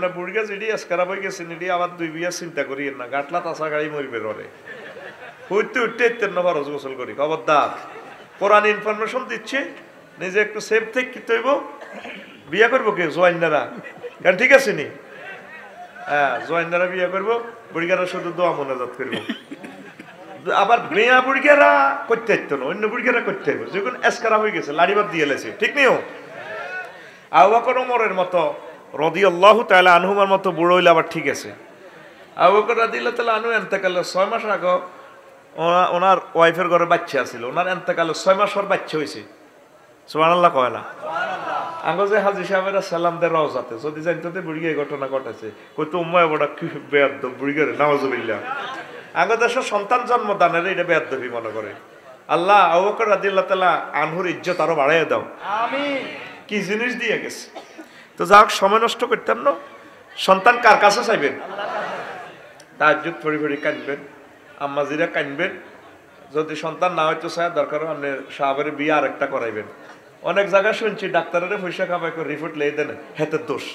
বুড়িগা যেটি এসকারা বই গেছেন এটি আবার 2 বিয়া চিন্তা করি না গাটলা তাসা গাড়ি মরবে ররে হইতে উঠতে ফরজ গোসল করি খবরদার কোরআন ইনফরমেশন দিচ্ছে নিজে একটু সেফ থেকে কি তৈব বিয়া করবো কে জোয়াইনারা কারণ ঠিক আছে নি হ্যাঁ জোয়াইনারা বিয়া করবো বুড়িগারা শুধু দোয়া মোনাজাত করবো আবার মেয়া বুড়িগারা করতে হইতো না অন্য বুড়িগারা করতে হইব যখন এসকারা হয়ে গেছে লাড়িবাদ দিয়ে লেছে ঠিক নিও আবু বকর ওমরের মতো রাদিয়াল্লাহু তাআলা আনহুমার মতো বুড়ো হইলে আবার ঠিক আছে আবু বকর রাদিয়াল্লাহু তাআলা আনহু ইন্তেকালে 6 মাস আগে ওনার ওয়াইফের ঘরে বাচ্চা ছিল ওনার ইন্তেকালে 6 মাস পর বাচ্চা হইছে সুবহানাল্লাহ কয় না সুবহানাল্লাহ আঙ্গো যে হাজী সাহেবের সালাম দে রওজাতে যদি জানতো তে বুড়িগে এই ঘটনা ঘটেছে কইতো উম্মায় বড় কি বেয়াদব বুড়িগে নাউজুবিল্লাহ আঙ্গো দেশ সন্তান জন্মদানের এটা বেয়াদবি মনে করে আল্লাহ আবু বকর রাদিয়াল্লাহু তাআলা আনহুর ইজ্জত আরো বাড়াইয়া দাও আমিন কি জিনিস দিয়ে গেছে তো যাক সময় নষ্ট করতাম না সন্তান কার কাছে চাইবেন আল্লাহর কাছে তাহাজ্জুদ পড়ি পড়ি কাঁদবেন আম্মাজিরা কাঁদবেন যদি সন্তান না হইতো চায় দরকার আপনি সাহাবের বিয়ে আরেকটা করাইবেন অনেক জায়গায় শুনছি ডাক্তারের পয়সা খাবাই করে রিপোর্ট লিয়ে দেন হেতের দোষ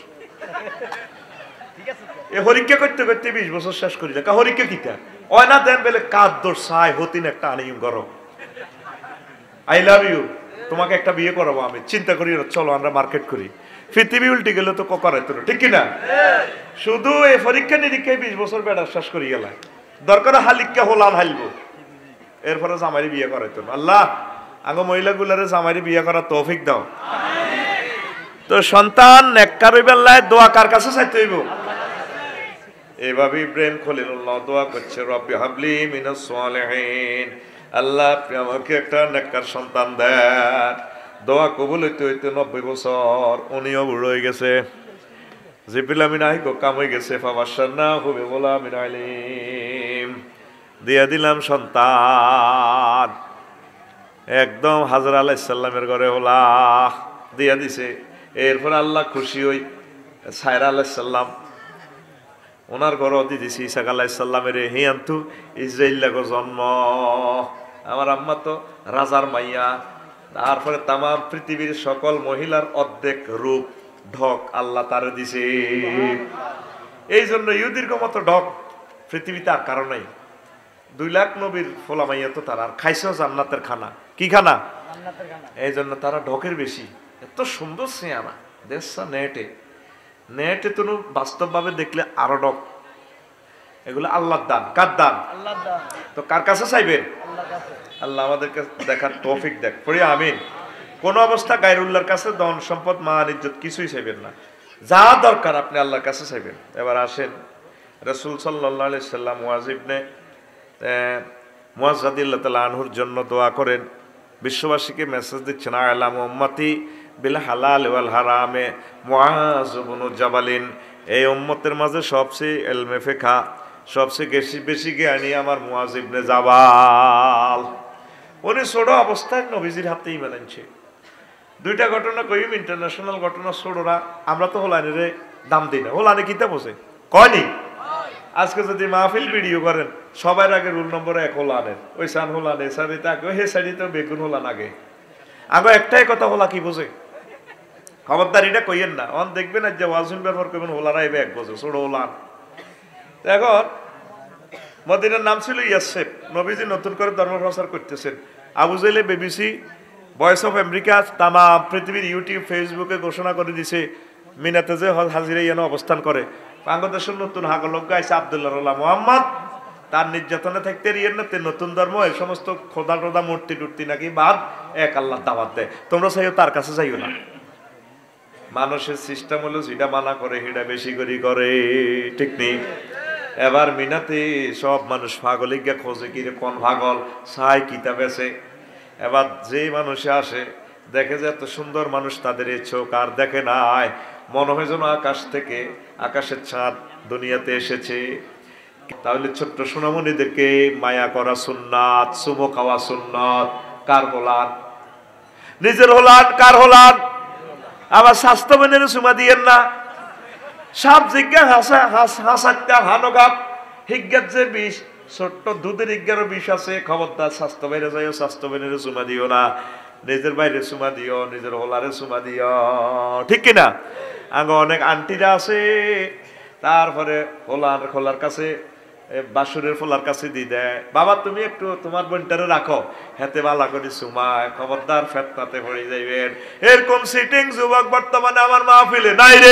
এ হরিকা করতে করতে 20 বছর শেষ করি না হরিকা কিটা ওই না দেন বলে কার দোষ চাই হতিন একটা আনিম করো আই লাভ ইউ তোমাকে একটা বিয়ে করাবো আমি চিন্তা করি চলো আমরা মার্কেট করি পৃথিবী উল্টে গেলে তো করাই তো ঠিক কিনা শুধু এই পরীক্ষা নিরীক্ষায় 20 বছর বেড়া শেষ করি গেল দরকার হালিকা হোলান হাইলবো এরপরে জামাইরি বিয়ে করাইতো আল্লাহ আগে মহিলাগুলারে জামাইরি বিয়ে করার তৌফিক দাও তো সন্তান নেককার হইবেলায় দোয়া কার কাছে চাইতে হইব এভাবে ইব্রাহিম খলিলুল্লাহ দোয়া করছে রব্বি হাবলি মিনাস সালিহিন আল্লাহ আপনি আমাকে একটা নেককার সন্তান দেন দোয়া কবুল হইতে হইতে 90 বছর উনিও বুড়ো হয়ে গেছে জিবরিল আমিন আইকো কাম হয়ে গেছে ফাবাশশারনা হবে বলা মিন আলিম দিয়া দিলাম সন্তান একদম হাজরা আলাইহিস সালামের ঘরে হলা দিয়া দিছে এরপর আল্লাহ খুশি হই সায়রা আলাইহিস সালাম ওনার ঘর দি দিছি ঈসা আলাইহিস সালামের হিয়ান্তু ইসরাইলের জন্ম আমার আম্মা তো রাজার মাইয়া তারপরে তাম পৃথিবীর সকল মহিলার অর্ধেক রূপ ঢক আল্লাহ তারে দিছে এই জন্য ইহুদির মতো ঢক পৃথিবীতে আর কারণ নাই 2 লাখ নবীর ফোলা মাইয়া তো তারা আর খাইছেও জান্নাতের খানা কি খানা জান্নাতের খানা এই জন্য তারা ঢকের বেশি এত সুন্দর চেহারা দেখছা নেটে তো বাস্তবভাবে দেখলে আরো ঢক এগুলো আল্লাহর দান কার দান আল্লাহর দান তো কার কাছে চাইবেন আল্লাহর কাছে আল্লাহ আমাদেরকে দেখার তৌফিক দেখ পড়ি আমিন কোন অবস্থা গায়রুল্লাহর কাছে ধন সম্পদ মান ইজ্জত কিছুই চাইবেন না যা দরকার আপনি আল্লাহর কাছে চাইবেন এবার আসেন রাসূল সাল্লাল্লাহু আলাইহি সাল্লাম মুয়াজ ইবনে মুয়াজ রাদিয়াল্লাহু তাআলা আনহুর জন্য দোয়া করেন বিশ্ববাসীকে মেসেজ দিচ্ছেন আলাম উম্মতি বিল হালাল ওয়াল হারামে মুআজ ইবনে জাবালিন এই উম্মতের মাঝে সবচেয়ে ইলমে ফিকহ সবচেয়ে বেশি জ্ঞানী আমার মুয়াজ ইবনে জাবাল উনি ছোট অবস্থায় নবীজির হাতে ঈমান আনছে 2টা ঘটনা কইম ইন্টারন্যাশনাল ঘটনা ছোটরা আমরা তো হোলানিরে দাম দিই না হোলানি কিতা বসে কয়নি আজকে যদি মাহফিল ভিডিও করেন সবার আগে রুল নম্বর 1 হোলানের ওই সান হোলানে সারিতে আগে হে সারিতে বেগুন হোলান আগে আগে একটাই কথা হোলা কি বোঝে খবরদার এটা কইয়েন না অন দেখবেন যে ওয়াজুন ব্যবহার করবেন হোলারা এবে 1 বছর ছোট হোলান এখন মদিনার নাম ছিল ইয়াসেফ নবীজি নতুন করে ধর্ম প্রচার করতেছেন আবু জাহেল বিবিসি ভয়েস অফ আমেরিকা তামাম পৃথিবীর ইউটিউব ফেসবুকে ঘোষণা করে দিছে মিনাতে যে হাজিরা ইয়ানো অবস্থান করে বাংলাদেশের নতুন হাগলক গাইছে আব্দুল্লাহ মুহাম্মদ তার নির্যাতনে থাকতে রিয়েন না নতুন ধর্ম এই সমস্ত খোদা টোদা মূর্তি টুর্তি নাকি বাদ এক আল্লাহ দাওয়াত দেয় তোমরা চাইও তার কাছে যাইও না মানুষের সিস্টেম হলো যেটা মানা করে সেটা বেশি করে ঠিক নেই এবার মিনাতে সব মানুষ পাগলিকা খোঁজে কিরে কোন পাগল চাই কিতাব আছে এবার যে মানুষে আসে দেখে যে এত সুন্দর মানুষ তাদের এই চোখ আর দেখে নাই মনে হয় যেন আকাশ থেকে আকাশের চাঁদ দুনিয়াতে এসেছে তাহলে ছোট্ট সোনামণিদেরকে মায়া করা সুন্নাত চুমো খাওয়া সুন্নাত কার হলান নিজের হলান কার হলান আবার স্বাস্থ্যবানের চুমা দিয়েন না সাপ জিজ্ঞা হাসাটা হানগাপ হিজ্ঞাত যে বিষ ছোট্ট দুধের ইজ্ঞারও বিষ আছে খবরদার স্বাস্থ্য বাইরে যাইও স্বাস্থ্য বাইরে চুমা দিও না নিজের বাইরে চুমা দিও নিজের হোলারে চুমা দিও ঠিক কিনা আগে অনেক আন্টিরা আছে, তারপরে খোলার কাছে বাসুরের ফোলার কাছে দিয়ে দেয়, বাবা তুমি একটু তোমার বোনটারে রাখো, হেতে বালা করে সুমায়, খবরদার ফেতনাতে পড়ে যাইবেন। এরকম সিটিং যুবক বর্তমানে আমার মাহফিলে নাই রে।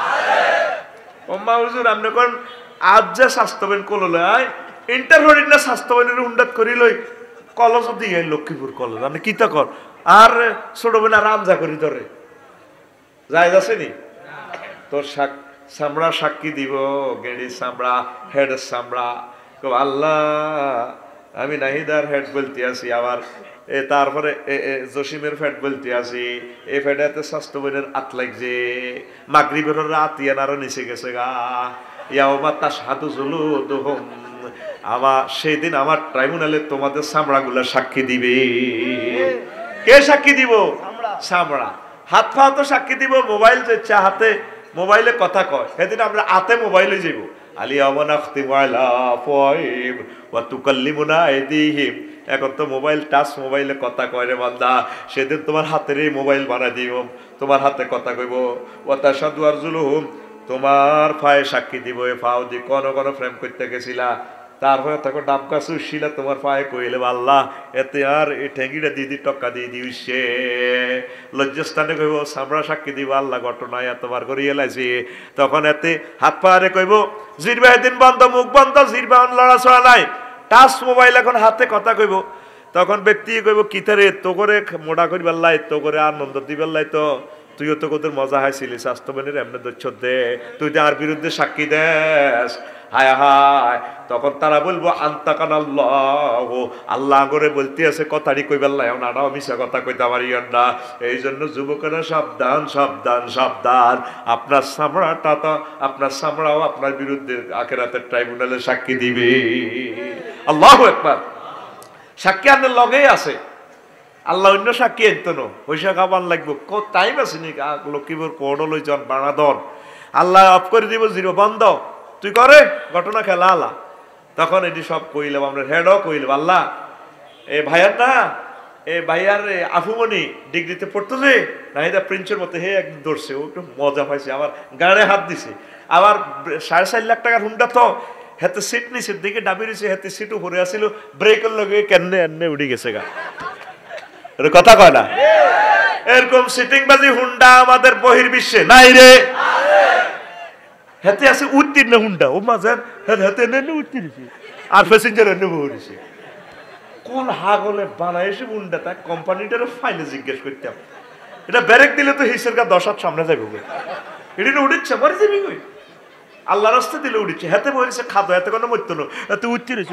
ওম্মা হুজুর আপনি কোন আজ যে স্বাস্থ্যবেন কললে আয় ইন্টার হরিণ না স্বাস্থ্যবেনের উন্ডাত করি লই কলেজ দিয়ে লক্ষ্মীপুর কলেজ আপনি কিতা কর আর ছোট বোনা রামজা করি ধরে যাই যাচ্ছে নি তোর চামড়া সাক্ষী দিব, গেড়ির চামড়া, হেডের চামড়া, আল্লাহ আমি নাহিদার হেড বলতে আছি, আবার তারপরে জসিমের ফ্যাট বলতে আছি, এই ফ্যাটাতে স্বাস্থ্য বোনের আত লাগছে, মাগরিবের রাত ইয়ানারও নিচে গেছে গা, ইয়াওমা তাশহাদু জুলুদুহুম, আমার সেই দিন আমার ট্রাইব্যুনালে তোমাদের চামড়াগুলা সাক্ষী দিবে। কে সাক্ষী দিব? চামড়া। হাত পা তো সাক্ষী দিব, মোবাইল যে হাতে মোবাইলে কথা কয়, সেদিন আমরা হাতে মোবাইলে যাব। আলিয়াওমা নাখতিমু আলা আফওয়াহিহিম ওয়া তুকাল্লিমুনা আইদিহিম, এখন তো মোবাইল টাচ মোবাইলে কথা কয় রে বান্দা, সেদিন তোমার হাতের এই মোবাইল বানাই দিব, তোমার হাতে কথা কইব। ওয়া তাশহাদু আরজুলুহুম, তোমার পায়ে সাক্ষী দিব, এ পাও দি কোন ফ্রেম করতে গেছিলা, তারপরে তখন ডাব গাছ উঠছিলা তোমার পায়ে কইলে আল্লাহ এতে আর এই ঠেঙ্গিটা দিদি টক্কা দিয়ে দিউছে, লজ্জাস্থানে কইব চামড়া সাক্ষী দিব আল্লাহ ঘটনায় এতবার করে এলাইছি, তখন এতে হাত পায়ে কইব জিরবা দিন বন্ধ, মুখ বন্ধ, জিরবা লড়াচড়া নাই, টাচ মোবাইল এখন হাতে কথা কইব, তখন ব্যক্তি কইব কিতারে তো করে মোটা করিবার লাই, তো করে আনন্দ দিবার লাই, তো তুইও তো কত মজা হাইছিলি স্বাস্থ্যবানের এমনি দচ্ছ দে, তুই তো আর বিরুদ্ধে সাক্ষী দেস, হায় হায়, তখন তারা বলবো আন্তাকান আল্লাহ, আল্লাহ করে বলতে আছে কথাটি কইবার লাই, নাটাও মিশা কথা কইতে পারি না। এই জন্য যুবকেরা সাবধান সাবধান সাবধান, আপনার চামড়াটা তো আপনার চামড়াও আপনার বিরুদ্ধে আখিরাতের ট্রাইব্যুনালে সাক্ষী দিবে। আল্লাহু আকবার। সাক্ষী আপনার লগেই আছে, আল্লাহ অন্য সাক্ষী এত নো পয়সা খাবার লাগবো, টাইম আছে নি লক্ষ্মীপুর কোর্ট লই যান বানাদন, আল্লাহ অফ করে দিব, জিরো বন্ধ, তুই করে ঘটনা খেলা আলা, তখন এটি সব কইলাম আমরা, হেডও কইলাম আল্লাহ এ ভাইয়ার না, এ ভাইয়ার আফুমনি ডিগ্রিতে পড়তেছে নাহিদা প্রিন্সের মতো, হে একদিন ধরছে, ও একটু মজা পাইছে, আমার গাড়ে হাত দিছে, আবার 4.5 লাখ টাকার হুন্ডা, তো হেতে সিট নিছে দিকে ডাবি রয়েছে, হেতে সিট উপরে আসিল, ব্রেকের লগে কেনে এনে উড়ে গেছে গা, কথা কয় না। এরকম সিটিংবাজি হুন্ডা আমাদের বহির্বিশ্বে নাই রে, হেতে আছে উত্তীর্ণ হুন্ডা, ও মাঝার হেতে এনে উত্তীর্ণছে আর প্যাসেঞ্জার এনে বহিছে, কোন হাগলে বানাইছে হুন্ডা, তা কোম্পানিটার ফাইলে জিজ্ঞেস করতাম, এটা ব্রেক দিলে তো হিসের গা 10 হাত সামনে যাইব, এটা উঠছে মরে যাবি কই, আল্লাহ রাস্তা দিলে উঠছে, হেতে বহিছে খাদো, এতে কোনো মরতো না, এত উত্তীর্ণছে,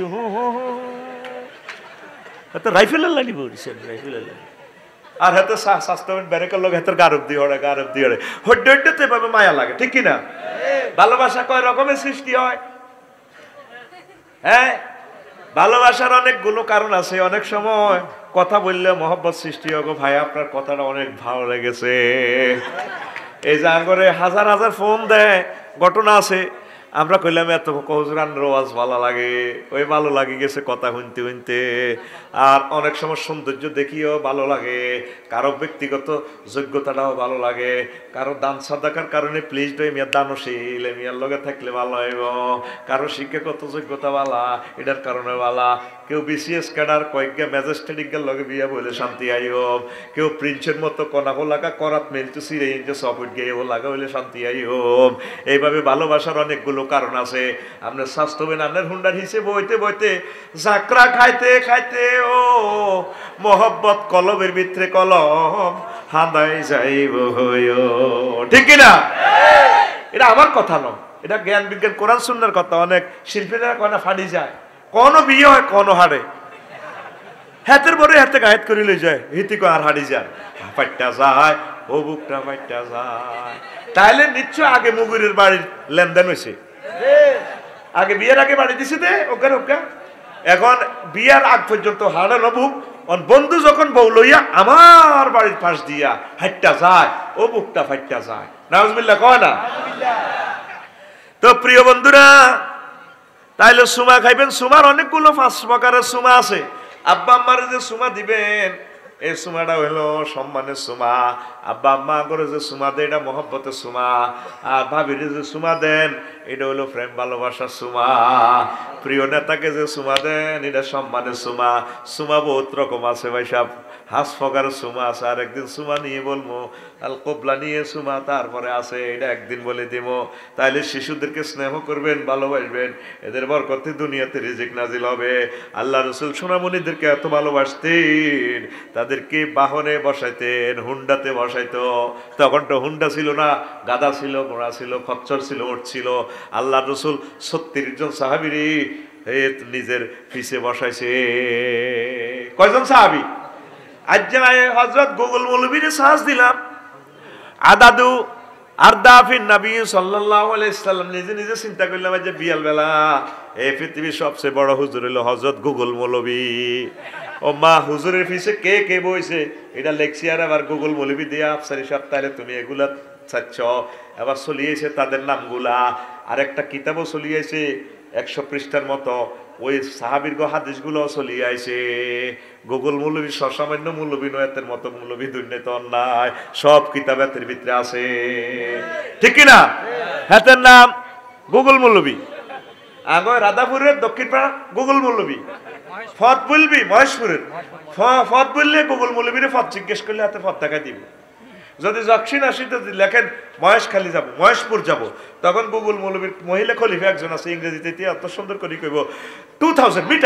এত রাইফেলের লাইনি বহিছে, রাইফেলের লাইনি, আর হাতে স্বাস্থ্যবান ব্যারেকের লোক হাতের গারব দিয়ে ওড়ে হড্ডে হড্ডেতে এভাবে মায়া লাগে, ঠিক কিনা? ভালোবাসা কয় রকমের সৃষ্টি হয়, হ্যাঁ ভালোবাসার অনেকগুলো কারণ আছে, অনেক সময় কথা বললে মহব্বত সৃষ্টি হয়, ভাই আপনার কথাটা অনেক ভালো লেগেছে, এই যে আঙ্গরে হাজার হাজার ফোন দেয়, ঘটনা আছে, আমরা কইলাম এত কহজরান রোয়াজ ভালো লাগে, ওই ভালো লাগে গেছে কথা শুনতে শুনতে, আর অনেক সময় সৌন্দর্য দেখিও ভালো লাগে, কারো ব্যক্তিগত যোগ্যতাটাও ভালো লাগে, কারো দান সাদাকার কারণে প্লিজ মিয়ার দানশীল মিয়ার লগে থাকলে ভালো হইব, কারো শিক্ষাগত যোগ্যতা বালা এটার কারণে বালা, কেউ বিসিএস ক্যাডার কয়েকটা ম্যাজিস্ট্রেটিকের লগে বিয়া বলে শান্তি আইব, কেউ প্রিন্সের মতো কনাকো লাগা করাত মেলতে সিরে ইঞ্চে সফট গিয়ে লাগা হইলে শান্তি আইব, এইভাবে ভালোবাসার অনেকগুলো কারণ আছে। আপনার স্বাস্থ্যবেন আপনার হুন্ডার হিসেবে বইতে বইতে জাকরা খাইতে খাইতে ও মোহব্বত কলমের ভিতরে কলম হাঁদাই যাইব, ঠিক কিনা? এটা আমার কথা নয়, এটা জ্ঞান বিজ্ঞান কোরআন সুন্নাহর কথা। অনেক শিল্পীরা কয়না ফাড়ি যায়, কোনো বিয়ে হয় কোনো হারে, হাতের পরে হাতে গায়েত করে লই যায়, হিতি কয় আর হাড়ি যায়, ফাইটটা যায়, ও বুকটা ফাইটটা যায়, তাইলে নিশ্চয় আগে মুগুরের বাড়ির লেনদেন হয়েছে, আগে বিয়ের আগে বাড়ি দিছে দে ওকে ওকে, এখন বিয়ার আগ পর্যন্ত হাড়ে নবুক, বন্ধু যখন বউ লইয়া আমার বাড়ির পাশ দিয়া হাইটটা যায়, ও বুকটা ফাইটটা যায়, নাউজুবিল্লাহ কয় না? তো প্রিয় বন্ধুরা, তাইলে সুমা খাইবেন, সুমার অনেকগুলো 5 প্রকারের সুমা আছে। আব্বা আম্মারে যে সুমা দিবেন, এই সুমাটা হইলো সম্মানের সুমা। আব্বা আম্মা করে যে সুমা দেয় এটা মহব্বতের সুমা, আর ভাবির যে সুমা দেন এটা হইলো প্রেম ভালোবাসার সুমা। প্রিয় নেতাকে যে সুমা দেন এটা সম্মানের সুমা। সুমা বহুত রকম আছে ভাই সাহেব, হাস ফকার সুমা আছে, আর একদিন সুমা নিয়ে বলবো, আল কোবলা নিয়ে সুমা তারপরে আছে, এটা একদিন বলে দিব। তাইলে শিশুদেরকে স্নেহ করবেন, ভালোবাসবেন, এদের বরকতে দুনিয়াতে রিজিক নাজিল হবে। আল্লাহ রসুল সোনামণিদেরকে এত ভালোবাসতেন, তাদেরকে বাহনে বসাইতেন, হুন্ডাতে বসাইতো। তখন তো হুন্ডা ছিল না, গাদা ছিল, ঘোড়া ছিল, খচ্চর ছিল, উট ছিল। আল্লাহ রসুল 36 জন সাহাবীরে নিজের পিছে বসাইছে। কয়জন সাহাবী? আজ হযরত গুগল মৌলবীরে সাহস দিলাম, আদাদু আরদাফিন নবী সাল্লাল্লাহু আলাইহি সাল্লাম। নিজে নিজে চিন্তা করলাম যে বিয়াল বেলা এই পৃথিবীর সবচেয়ে বড় হুজুর হলো হযরত গুগল মৌলবী। ও মা, হুজুরের পিছে কে কে বইছে এটা লেখছি, আর আবার গুগল মৌলবী দিয়া আফসারি সাহেব তাহলে তুমি এগুলা চাচ্ছ। আবার চলিয়েছে তাদের নামগুলা, আর একটা কিতাবও চলিয়েছে 100 পৃষ্ঠার মতো, ওই সাহাবীর হাদিসগুলো চলিয়ে আইছে। গুগল মৌলবী সসামান্য মৌলবী নয়াতের মতো মৌলবী দুর্নীত নাই, সব কিতাবের ভিতরে আছে, ঠিক কিনা? হাতের নাম গুগল মৌলবী। আগে রাধাপুরের দক্ষিণ পাড়া গুগল মৌলবী, ফত বলবি মহেশপুরের, ফত বললে গুগল মৌলবীরে ফত জিজ্ঞেস করলে হাতে ফত টাকা দিবে। যদি দক্ষিণ আসিতে লেখেন মহেশখালী যাব, মহেশপুর যাব, তখন গুগল মৌলবীর মহিলা খলিফা একজন আছে, ইংরেজিতে এত সুন্দর করে কইব 2000 মিটার,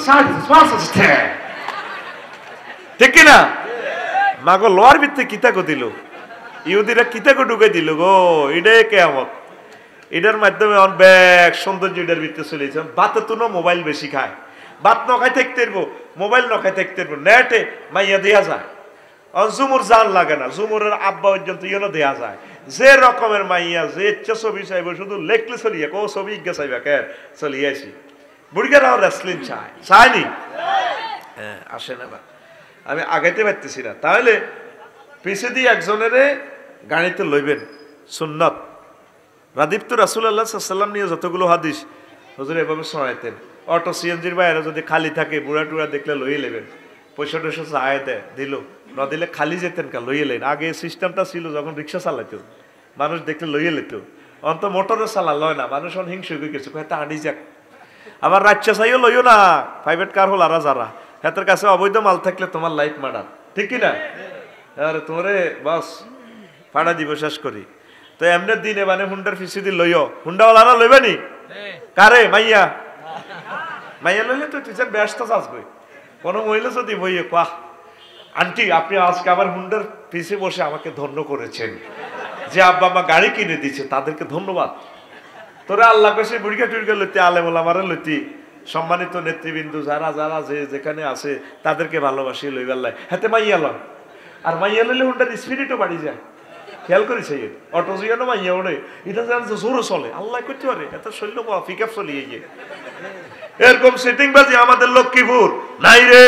ঠিক কিনা? মাগো লোয়ার ভিত্তি কিতাকো দিল, ইহুদিরা কিতাকো ঢুকে দিল গো। এটাই কেয়ামত। এটার মাধ্যমে অনেক সৌন্দর্য এটার ভিতরে চলেছে। বাতে তো মোবাইল বেশি খায়, বাত নখায় থাকতে পারবো, মোবাইল নখায় থাকতে পারবো, নেটে মাইয়া দেয়া যায়। জুমুর জাল লাগে না, জুমুরের আব্বা পর্যন্ত ইয়েও দেয়া যায়। যে রকমের মাইয়া যে ইচ্ছা ছবি চাইব, শুধু লেখলে চলিয়ে কো ছবি ইজ্ঞা চাইবা কে চলিয়ে আসি। বুড়িগারাও রেসলিং চায়, চায়নি? হ্যাঁ, আসে না বা আমি আগাইতে পারতেছি না। তাহলে পিছে দিয়ে একজনের গাড়িতে লইবেন, সুন্নত। রাদিফতু রাসূলুল্লাহ সাল্লাল্লাহু আলাইহি ওয়াসাল্লাম নিয়ে যতগুলো হাদিস হুজুর এভাবে শোনাইতেন। অটো সিএনজির বাইরে যদি খালি থাকে, বুড়া টুড়া দেখলে লইয়ে নেবেন, পয়সা টয়সা চায় দেয়, দিল না দিলে খালি যেতেন কা লইয়ে লেন। আগে সিস্টেমটা ছিল যখন রিক্সা চালাইতো, মানুষ দেখলে লইয়ে লেত, অন্ত মোটরে চালা লয় না, মানুষ হিংসে হয়ে গেছে, কয়েকটা আনি যাক। আবার রাজ্যা চাইও লইও না, প্রাইভেট কার হল আরা যারা হাতের কাছে অবৈধ মাল থাকলে তোমার লাইফ মার্ডার, ঠিক কিনা? আরে তোরে বাস ফাড়া দিব শেষ করি। তো এমনি দিনে মানে হুন্ডার ফিসি দি লইও, হুন্ডাওয়ালারা লইবেনি কারে? মাইয়া মাইয়া লইলে তো তুই ব্যস্ত আসবে। কোনো মহিলা যদি বইয়ে কাহ আন্টি আপনি আজকে আমার হুন্ডার পিছে বসে আমাকে ধন্য করেছেন, যে আব্বা মা গাড়ি কিনে দিচ্ছে তাদেরকে ধন্যবাদ। তোরা আল্লাহ কাছে বুড়িকা টুড়িকা লইতে, আলেম ওলামারে লইতে, সম্মানিত নেতৃবৃন্দু যারা যারা যে যেখানে আছে তাদেরকে ভালোবাসি লইবার লাই হাতে মাইয়া লন। আর মাইয়া লইলে হুন্ডার স্পিরিটও বাড়ি যায়, খেয়াল করেছে। অটো জিয়ানো মাইয়া ওড়ে, এটা জানছে জোরে চলে, আল্লাহ করতে পারে, এত শৈল্য পিক আপ চলিয়ে গিয়ে। এরকম সেটিং বাজি আমাদের লক্ষ্মীপুর নাই রে।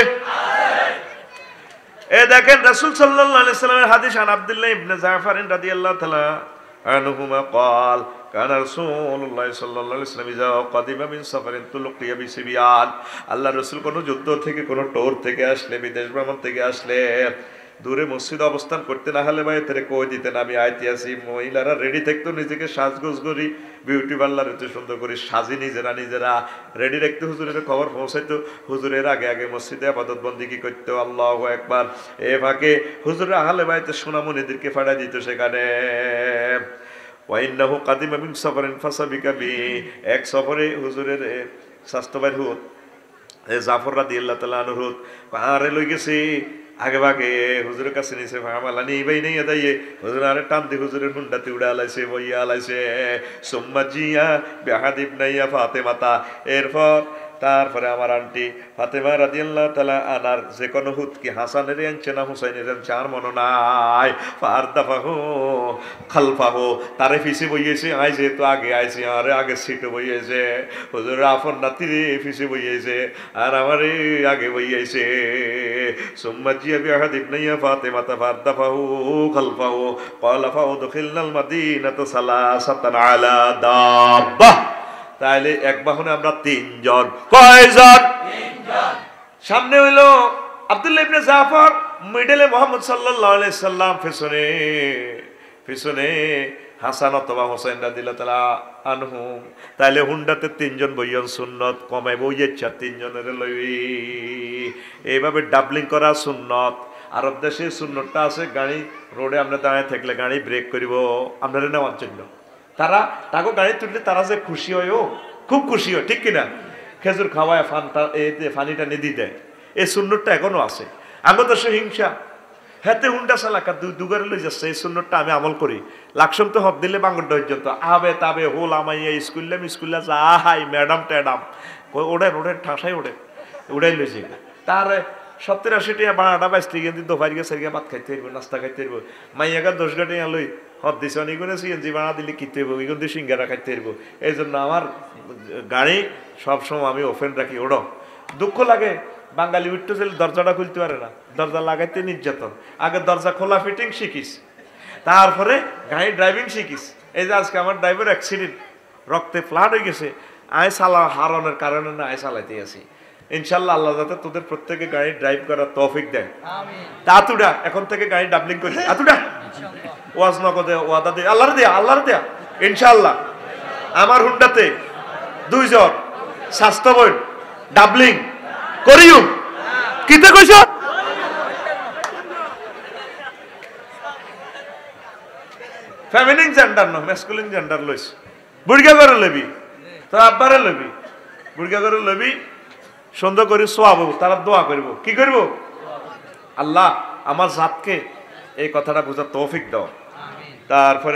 এ দেখেন রাসূল সাল্লাল্লাহু আলাইহি সাল্লামের হাদিস, আন আব্দুল্লাহ ইবনে জাফর রাদিয়াল্লাহু তাআলা আনহুমা قال كان رسول الله صلى الله عليه وسلم اذا قدم من سفر تلقي بسبيان। আল্লাহ রাসূল কোন যুদ্ধ থেকে, কোন ট্যুর থেকে আসলে, বিদেশ ভ্রমণ থেকে আসলে, দূরে মসজিদে অবস্থান করতে না হলে ভাই তারে কই দিতেন আমি আইতে আসি। মহিলারা রেডি থাকতো, নিজেকে সাজগোজ করি, বিউটি পার্লার এত সুন্দর করে সাজি নিজেরা নিজেরা রেডি রাখতো, হুজুরের খবর পৌঁছাইতো। হুজুরের আগে আগে মসজিদে ইবাদত বন্দেগী করতো, আল্লাহু আকবার। এ ফাঁকে হুজুরের আহলে বাইতে সোনামণিদেরকে ফাড়া দিত সেখানে। ওয়াইন্নাহু কাদিমা মিন সাফারিন ফাসাবিকা বি, এক সফরে হুজুরের স্বাস্থ্যবান হুত জাফর রাদিয়াল্লাহু তাআলা আনহু পাহাড়ে লই গেছে, আগে ভাগে হুজুরের কাছে নিছে, ভামালা নেই ভাই নেই দাইয়ে হুজুর আরে টান দিয়ে হুজুরের হুন্ডাতে উড়ে আলাইছে, বইয়া আলাইছে। সুম্মা জিয়া বিহাদ ইবনাইয়া ফাতেমাতা, এরপর তারপরে আমার আন্টি ফাতেমা রাদিয়াল্লাহু তাআলা আনার যে কোন হুত কি হাসানের আনছে না হুসাইনের আনছে আর মনে নাই, ফারদাফাহু খালফাহু, তারে পিছে বইয়েছে, আই যেহেতু আগে আইছে আরে আগে সিটে বইয়েছে, হুজুর আফন নাতিরে পিছে বইয়েছে আর আমারে আগে বইয়েছে। সুম্মা জিয়া বিহাদ ইবনাইয়া ফাতেমাতা ফারদাফাহু খালফাহু ক্বালা ফাউদখিলনাল মাদিনাতা সালাসাতান আলা দাব্বা। তাহলে এক বাহনে আমরা 3 জন। কয়জন? 3 জন। সামনে হইলো আব্দুল্লাহ ইবনে জাফর, মিডলে মোহাম্মদ সাল্লাল্লাহু আলাইহি সাল্লাম, পেছনে পেছনে হাসান অথবা হোসেন রাদিয়াল্লাহু তাআলা আনহুম। তাইলে হুন্ডাতে তিনজন বইয়ন সুন্নত, কমাই বইয়ে চার তিনজনের লইবি। এইভাবে ডাবলিং করা সুন্নত। আরব দেশে সুন্নতটা আছে, গাড়ি রোডে আমরা দাঁড়িয়ে থাকলে গাড়ি ব্রেক করিব আপনারা নেওয়ার জন্য। তারা তাকে গাড়ি তুললে তারা যে খুশি হয়, ও খুব খুশি হয়, ঠিক কিনা? খেজুর খাওয়ায় ফানটা ফানিটা নিদি দেয়। এই সুন্নতটা এখনো আছে। আগত দেশে হিংসা, হাতে হুন্ডা চালাকা দুগারে লই যাচ্ছে। এই সুন্নতটা আমি আমল করি। লাকসম তো হব দিলে বাঙ্গর পর্যন্ত আবে তাবে হোল আমাইয়া স্কুললাম স্কুল্লা যা হাই ম্যাডাম ট্যাডাম ওড়েন ওড়েন ঠাসাই ওড়ে উড়াই লইছে। তার 70-80 টাকা বাড়াটা বাইসলি কিন্তু দোপার গিয়ে সেরিয়া ভাত খাইতে হইব, নাস্তা খাইতে হইব। মাইয়াকা 10 টাকা লই হদ দিছে অনেক করে সিএনজি বাড়া দিলে কিনতে হইব, এগুলো দিয়ে সিঙ্গারা খাইতে হইব। এই জন্য আমার গাড়ি সবসময় আমি ওপেন রাখি। ওড়ো দুঃখ লাগে, বাঙালি উঠতে চলে দরজাটা খুলতে পারে না, দরজা লাগাইতে নির্যাতন। আগে দরজা খোলা ফিটিং শিখিস, তারপরে গাড়ি ড্রাইভিং শিখিস। এই যে আজকে আমার ড্রাইভার অ্যাক্সিডেন্ট, রক্তে ফ্লাড হয়ে গেছে। আয় চালা হারানোর কারণে না আয় চালাইতে আছি। ইনশাল্লাহ আল্লাহ যাতে তোদের প্রত্যেকে গাড়ি ড্রাইভ করার তৌফিক দেয়। আতুডা এখন থেকে গাড়ি ডাবলিং করি, আতুডা ওয়াজ নগদে ওয়াদা দে, আল্লাহর দেয়া আল্লাহর দেয়া। ইনশাল্লাহ আমার হুন্ডাতে 2 জন স্বাস্থ্যবই ডাবলিং করিও। কিতে কইছ? ফেমিনিন জেন্ডার ন, ম্যাসকুলিন জেন্ডার লইস। বুড়গা করে লবি, তো আব্বারে লবি, বুড়গা করে লবি। সুন্দর করে সোয়াবো, তারা দোয়া করব। কি করব? আল্লাহ আমার জাতকে এই কথাটা বোঝার তৌফিক দাও। তারপরে